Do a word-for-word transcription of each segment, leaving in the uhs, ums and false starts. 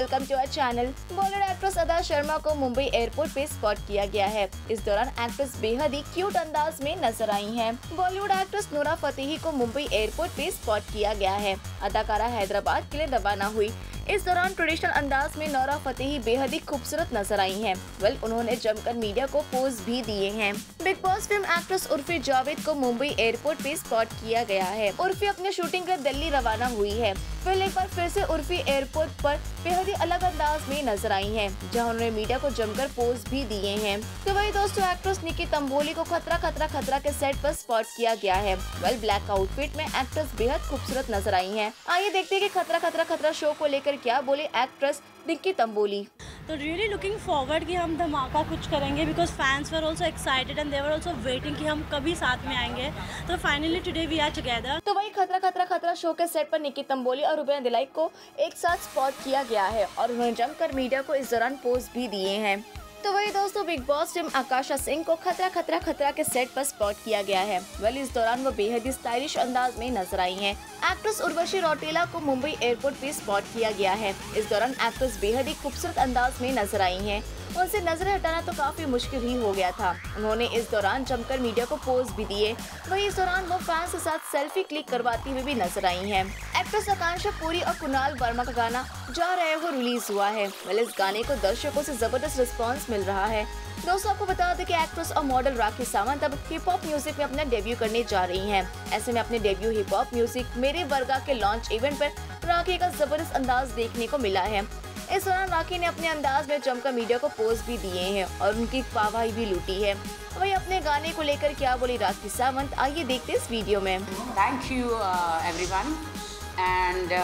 Welcome to our channel. Bollywood actress Adah Sharma को Mumbai airport पे spot किया गया है। इस दौरान एक्ट्रेस बेहद ही क्यूट अंदाज में नजर आई हैं। बॉलीवुड एक्ट्रेस नूरा फतेही को मुंबई एयरपोर्ट पे स्पॉट किया गया है। अदाकारा हैदराबाद के लिए रवाना हुई। इस दौरान ट्रेडिशनल अंदाज में नूरा फतेही बेहद ही खूबसूरत नजर आई हैं। वेल उन्होंने जमकर मीडिया को पोज भी दिए हैं। Bigg Boss film actress Urfi Javed को मुंबई एयरपोर्ट पे स्पॉट किया गया है। उर्फी अपने शूटिंग के दिल्ली रवाना हुई है। फिर एक बार फिर से उर्फी एयरपोर्ट पर बेहद ही अलग अंदाज में नजर आई हैं, जहां उन्होंने मीडिया को जमकर पोज भी दिए हैं। तो वही दोस्तों, एक्ट्रेस निकी तंबोली को खतरा खतरा खतरा के सेट पर स्पॉट किया गया है। वेल ब्लैक आउटफिट में एक्ट्रेस बेहद खूबसूरत नजर आई हैं। आइए देखते हैं कि खतरा खतरा खतरा शो को लेकर क्या बोली एक्ट्रेस निकी तंबोली। तो रियली लुकिंग फॉरवर्ड कि हम धमाका कुछ करेंगे, because fans were also excited and they were also waiting कि हम कभी साथ में आएंगे। तो finally today we are together. तो वही खतरा खतरा खतरा शो के सेट पर निकी तंबोली और रुबीना दिलाई को एक साथ स्पॉट किया गया है और उन्होंने जमकर मीडिया को इस दौरान पोज भी दिए हैं। तो वही दोस्तों, Bigg Boss team Akasa Singh को खतरा खतरा खतरा के सेट पर स्पॉट किया गया है। वेल इस दौरान वो बेहद ही स्टाइलिश अंदाज में नजर आई हैं। एक्ट्रेस उर्वशी रौटेला को मुंबई एयरपोर्ट पे स्पॉट किया गया है। इस दौरान एक्ट्रेस बेहद ही खूबसूरत अंदाज में नजर आई हैं। उनसे नजरें हटाना तो काफी मुश्किल ही हो गया था। उन्होंने इस दौरान जमकर मीडिया को पोज भी दिए। वहीं इस दौरान वो फैंस के साथ सेल्फी क्लिक करवाती हुई भी नजर आई हैं। एक्ट्रेस आकांक्षा पुरी और कुणाल वर्मा का गाना जा रहे हो रिलीज हुआ है। वेल इस गाने को दर्शकों से जबरदस्त रिस्पॉन्स मिल रहा है। दोस्तों आपको बता दें कि एक्ट्रेस और मॉडल राखी सावंत अब हिप हॉप म्यूजिक में अपना डेब्यू करने जा रही हैं। ऐसे में अपने डेब्यू हिप हॉप म्यूजिक मेरे वर्गा के लॉन्च इवेंट पर राखी का जबरदस्त अंदाज देखने को मिला है। इस दौरान राखी ने अपने अंदाज में जमकर मीडिया को पोज भी दिए हैं और उनकी वाहवाही भी लूटी है। वही अपने गाने को लेकर क्या बोली राखी सावंत, आइए देखते इस वीडियो में। थैंक यू एवरीवन एंड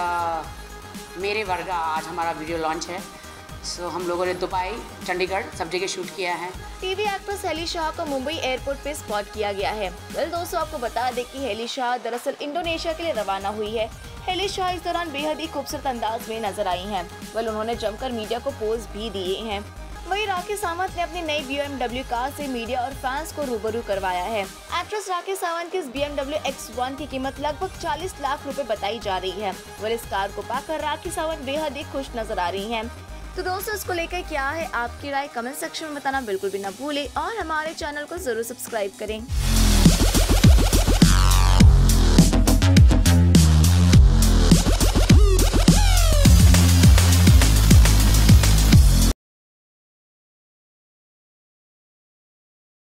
मेरे वर्गा आज हमारा वीडियो लॉन्च है। सो so, हम लोगों ने दुबई, चंडीगढ़ सब जगह शूट किया है। टीवी एक्ट्रेस हेली शाह को मुंबई एयरपोर्ट पे स्पॉट किया गया है। वेल दोस्तों आपको बता दें कि हेली शाह दरअसल इंडोनेशिया के लिए रवाना हुई है। हेली शाह इस दौरान बेहद ही खूबसूरत अंदाज में नजर आई हैं। वेल उन्होंने जमकर मीडिया को पोज भी दिए हैं। वहीं राखी सावंत ने अपनी नई बी एम डब्ल्यू कार से मीडिया और फैंस को रूबरू करवाया है। एक्ट्रेस राखी सावंत की इस B M W X one की कीमत लगभग चालीस लाख रुपए बताई जा रही है। वेल इस कार को पाकर राखी सावंत बेहद ही खुश नजर आ रही हैं। तो दोस्तों इसको लेकर क्या है आपकी राय, कमेंट सेक्शन में बताना बिल्कुल भी न भूलें और हमारे चैनल को जरूर सब्सक्राइब करें।